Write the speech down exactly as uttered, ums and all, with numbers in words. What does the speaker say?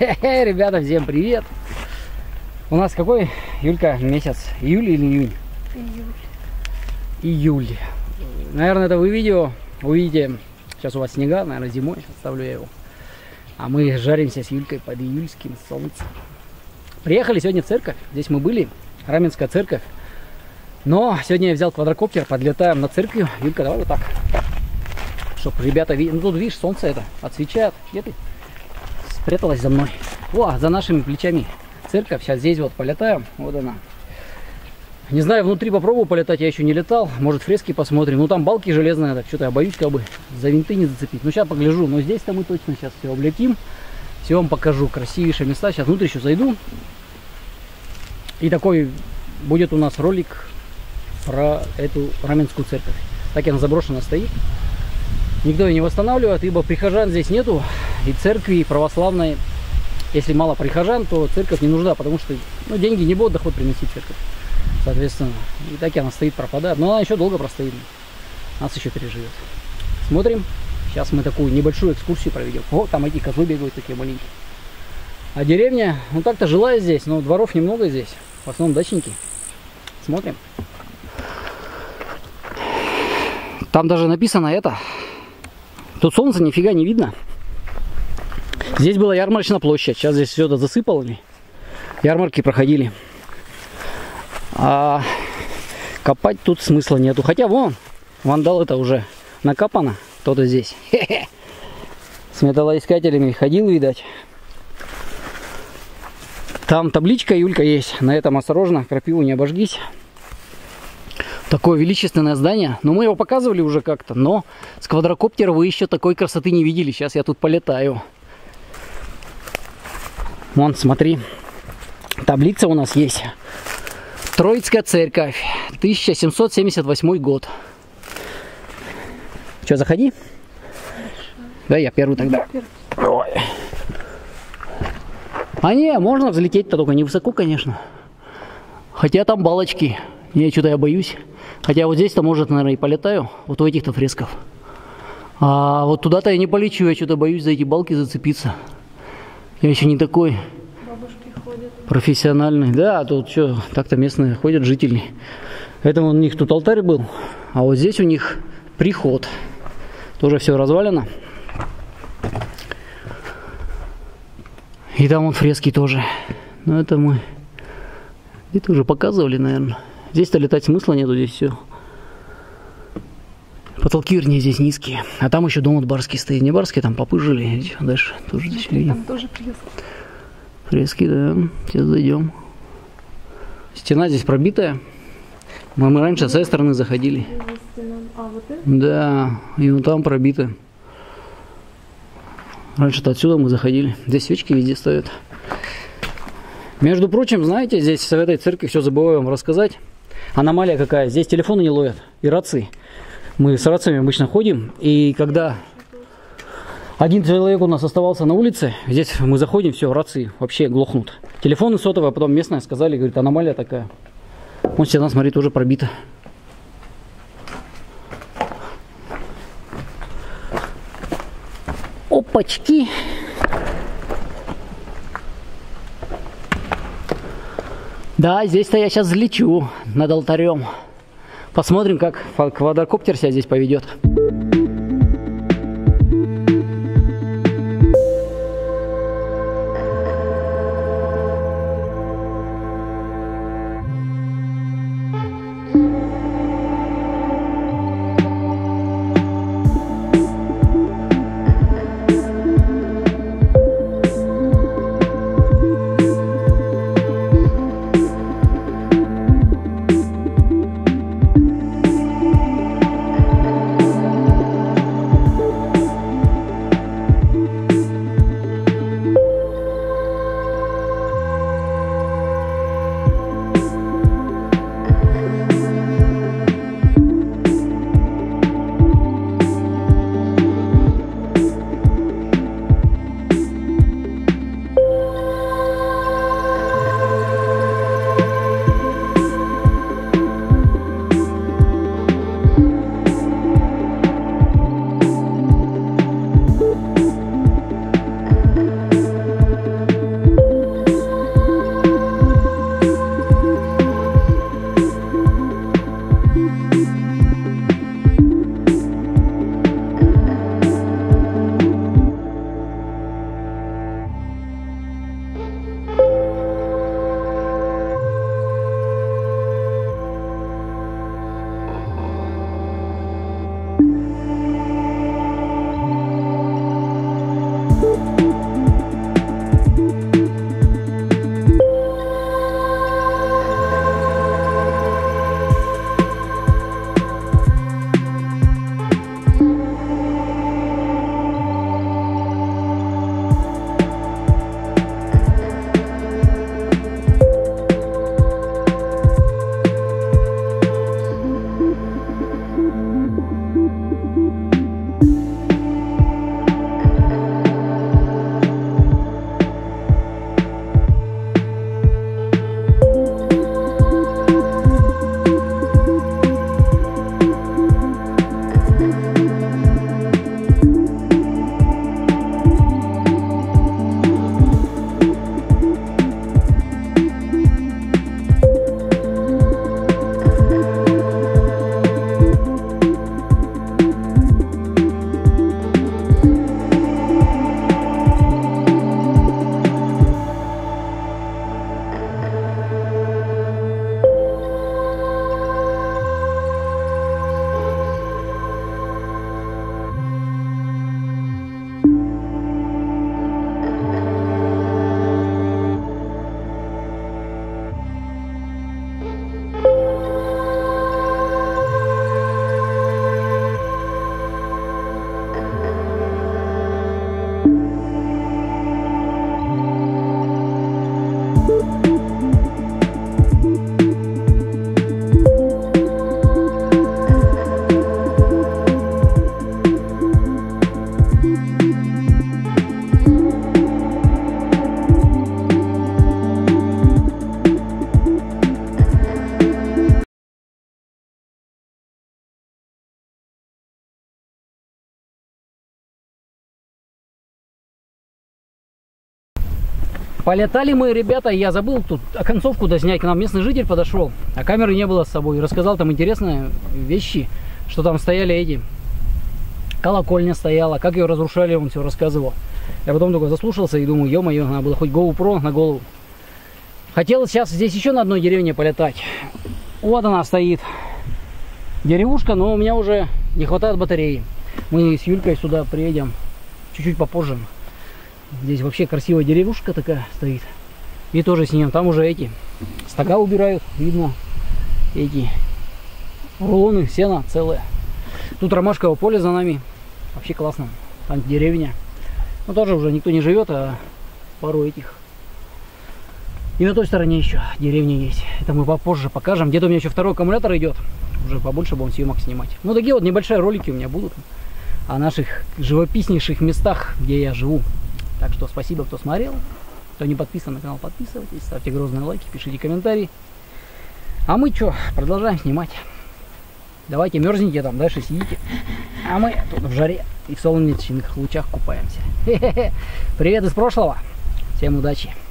Хе-хе, ребята, всем привет! У нас какой, Юлька, месяц? Июль или июнь? Июль. Июль. Наверное, это вы видео увидите. Сейчас у вас снега, наверное, зимой. Сейчас ставлю я его. А мы жаримся с Юлькой под июльским солнцем. Приехали сегодня в церковь. Здесь мы были. Раменская церковь. Но сегодня я взял квадрокоптер. Подлетаем на церковь. Юлька, давай вот так. Чтоб ребята видели. Ну тут видишь, солнце это отсвечает. Где ты? Спряталась за мной. О, за нашими плечами церковь. Сейчас здесь вот полетаем. Вот она. Не знаю, внутри попробую полетать. Я еще не летал. Может, фрески посмотрим. Ну там балки железные. Так что-то я боюсь, как бы за винты не зацепить. Ну сейчас погляжу. Но здесь-то мы точно сейчас все облетим. Все вам покажу. Красивейшие места. Сейчас внутрь еще зайду. И такой будет у нас ролик про эту Раменскую церковь. Так она заброшена стоит. Никто ее не восстанавливает, ибо прихожан здесь нету. И церкви православной, если мало прихожан, то церковь не нужна, потому что ну, деньги не будут доход приносить церковь. Соответственно, и так она стоит, пропадает. Но она еще долго простоит. Нас еще переживет. Смотрим. Сейчас мы такую небольшую экскурсию проведем. О, там эти козлы бегают такие маленькие. А деревня, ну так-то жила здесь, но дворов немного здесь. В основном дачники. Смотрим. Там даже написано это. Тут солнца нифига не видно. Здесь была ярмарочная площадь. Сейчас здесь все это засыпало. Ярмарки проходили. А копать тут смысла нету. Хотя вон, вандал это уже накопано. Кто-то здесь. Хе-хе. С металлоискателями ходил, видать. Там табличка, Юлька, есть. На этом осторожно, крапиву не обожгись. Такое величественное здание. Но мы его показывали уже как-то. Но с квадрокоптера вы еще такой красоты не видели. Сейчас я тут полетаю. Вон, смотри. Таблица у нас есть. Троицкая церковь. тысяча семьсот семьдесят восьмой год. Что, заходи? Да, я первый тогда. Ой. А не, можно взлететь-то, только не высоко, конечно. Хотя там балочки. Не, что-то я боюсь. Хотя вот здесь-то, может, наверное, и полетаю. Вот у этих-то фресков. А вот туда-то я не полечу. Я что-то боюсь за эти балки зацепиться. Я еще не такой профессиональный. Да, тут что, так-то местные ходят, жители. Это у них тут алтарь был. А вот здесь у них приход. Тоже все развалено. И там вот фрески тоже. Но это мы где-то уже показывали, наверное. Здесь-то летать смысла нету, здесь все. Потолки, вернее, здесь низкие. А там еще дом вот барский стоит. Не барский, там попы жили. Дальше тоже здесь видим. Там тоже фрески. Фрески, да. Сейчас зайдем. Стена здесь пробитая. Мы, мы раньше с этой стороны заходили. А, вот это? Да, и вот там пробито. Раньше-то отсюда мы заходили. Здесь свечки везде стоят. Между прочим, знаете, здесь в этой церкви все забываю вам рассказать. Аномалия какая. Здесь телефоны не ловят и рации. Мы с рациями обычно ходим. И когда один человек у нас оставался на улице, здесь мы заходим, все, рации вообще глохнут. Телефоны сотовые, а потом местные сказали, говорит, аномалия такая. Вот стена, смотри, тоже пробита. Опачки! Да, здесь-то я сейчас взлечу над алтарем. Посмотрим, как квадрокоптер себя здесь поведет. Полетали мы, ребята, я забыл тут оконцовку доснять. К нам местный житель подошел, а камеры не было с собой. Рассказал там интересные вещи, что там стояли эти... Колокольня стояла, как ее разрушали, он все рассказывал. Я потом только заслушался и думаю, ё-моё, надо было хоть GoPro на голову. Хотел сейчас здесь еще на одной деревне полетать. Вот она стоит. Деревушка, но у меня уже не хватает батареи. Мы с Юлькой сюда приедем чуть-чуть попозже. Здесь вообще красивая деревушка такая стоит. И тоже с ним. Там уже эти стога убирают. Видно эти рулоны сена целые. Тут ромашковое поле за нами. Вообще классно. Там деревня. Но тоже уже никто не живет, а пару этих. И на той стороне еще деревня есть. Это мы попозже покажем. Где-то у меня еще второй аккумулятор идет. Уже побольше будем съемок снимать. Ну, такие вот небольшие ролики у меня будут о наших живописнейших местах, где я живу. Так что спасибо, кто смотрел. Кто не подписан на канал, подписывайтесь. Ставьте грозные лайки, пишите комментарии. А мы что, продолжаем снимать. Давайте мерзните там, дальше сидите. А мы тут в жаре и в солнечных лучах купаемся. Привет из прошлого. Всем удачи.